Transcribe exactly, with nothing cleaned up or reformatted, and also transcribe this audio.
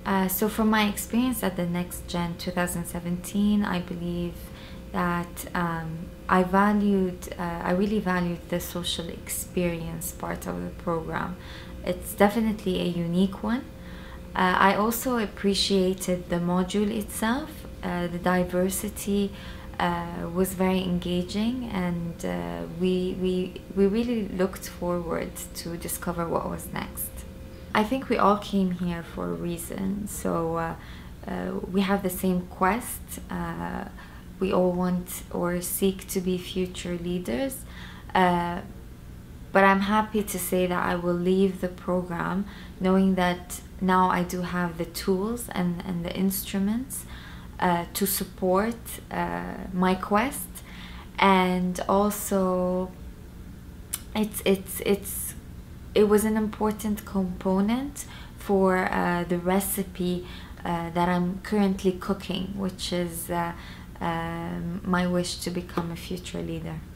Uh, so from my experience at the Next Gen twenty seventeen, I believe that um, I valued, uh, I really valued the social experience part of the program. It's definitely a unique one. Uh, I also appreciated the module itself. Uh, the diversity uh, was very engaging, and uh, we, we, we really looked forward to discover what was next. I think we all came here for a reason. So uh, uh, we have the same quest. Uh, we all want or seek to be future leaders. Uh, but I'm happy to say that I will leave the program knowing that now I do have the tools and, and the instruments uh, to support uh, my quest. And also it's, it's, it's, it was an important component for uh, the recipe uh, that I'm currently cooking, which is uh, um, my wish to become a future leader.